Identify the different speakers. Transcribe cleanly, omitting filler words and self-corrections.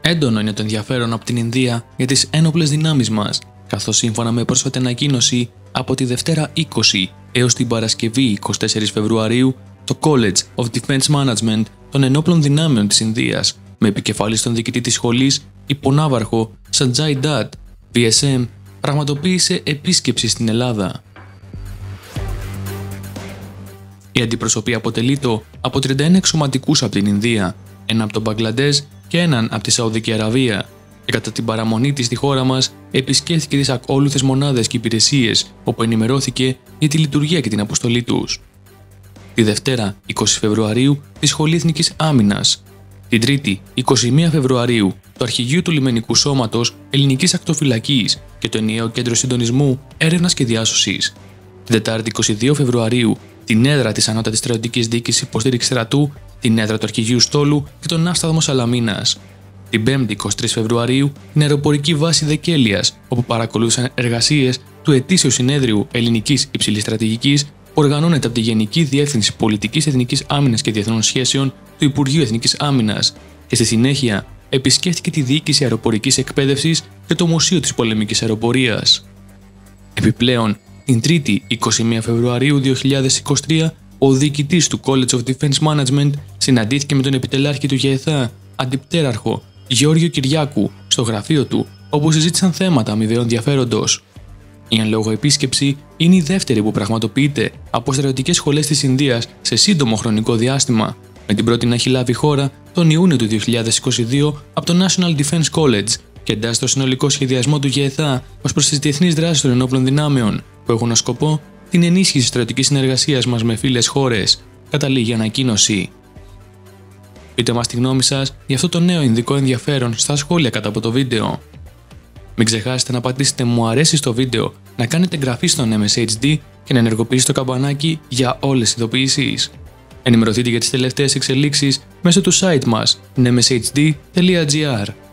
Speaker 1: Έντονο είναι το ενδιαφέρον από την Ινδία για τις ένοπλες δυνάμεις μας, καθώς σύμφωνα με πρόσφατη ανακοίνωση, από τη Δευτέρα 20 έως την Παρασκευή 24 Φεβρουαρίου, το College of Defense Management των Ενόπλων Δυνάμεων της Ινδίας, με επικεφαλής τον διοικητή της σχολής, υπονάβαρχο Sanjay Dutt, VSM, πραγματοποίησε επίσκεψη στην Ελλάδα. Η αντιπροσωπεία αποτελείται από 31 εξωματικούς από την Ινδία, έναν από τον Μπαγκλαντές και έναν από τη Σαουδική Αραβία, και κατά την παραμονή της στη χώρα μας επισκέφθηκε τις ακόλουθες μονάδες και υπηρεσίες, όπου ενημερώθηκε για τη λειτουργία και την αποστολή τους. Τη Δευτέρα 20 Φεβρουαρίου τη Σχολή Εθνικής Άμυνας, την Τρίτη 21 Φεβρουαρίου το Αρχηγείο του Λιμενικού Σώματος Ελληνικής Ακτοφυλακής και το Ενιαίο Κέντρο Συντονισμού Έρευνας και Διάσωσης, την Τετάρτη 22 Φεβρουαρίου την έδρα της Ανώτατης Στρατιωτικής Διοίκησης Υποστήριξης Στρατού, την έδρα του Αρχηγείου Στόλου και τον Άσταθμο Σαλαμίνας. Την 5η 23 Φεβρουαρίου την αεροπορική βάση Δεκέλειας, όπου παρακολούθησαν εργασίες του Ετήσιου Συνέδριου Ελληνικής Υψηλής Στρατηγικής που οργανώνεται από τη Γενική Διεύθυνση Πολιτικής Εθνικής Άμυνας και Διεθνών Σχέσεων του Υπουργείου Εθνικής Άμυνας, και στη συνέχεια επισκέφθηκε τη Διοίκηση Αεροπορικής Εκπαίδευσης και το Μουσείο της Πολεμικής Αεροπορίας. Επιπλέον, την 3η 21 Φεβρουαρίου 2023, ο διοικητής του College of Defense Management συναντήθηκε με τον επιτελάρχη του ΓΕΘΑ, αντιπτέραρχο Γεώργιο Κυριάκου, στο γραφείο του, όπου συζήτησαν θέματα αμοιβαίου ενδιαφέροντος. Η εν λόγω επίσκεψη είναι η δεύτερη που πραγματοποιείται από στρατιωτικές σχολές της Ινδίας σε σύντομο χρονικό διάστημα, με την πρώτη να έχει λάβει χώρα τον Ιούνιο του 2022 από το National Defense College και εντάσσεται στο συνολικό σχεδιασμό του ΓΕΘΑ ως προς τις διεθνείς δράσεις των ενόπλων δυνάμεων, που έχουν ως σκοπό την ενίσχυση στρατιωτικής συνεργασίας μας με φίλες χώρες, καταλήγει η ανακοίνωση. Πείτε μας τη γνώμη σας για αυτό το νέο ινδικό ενδιαφέρον στα σχόλια κάτω από το βίντεο. Μην ξεχάσετε να πατήσετε μου αρέσει στο βίντεο, να κάνετε εγγραφή στο NMSHD και να ενεργοποιήσετε το καμπανάκι για όλες τις ειδοποιήσεις. Ενημερωθείτε για τις τελευταίες εξελίξεις μέσω του site μας nmshd.gr.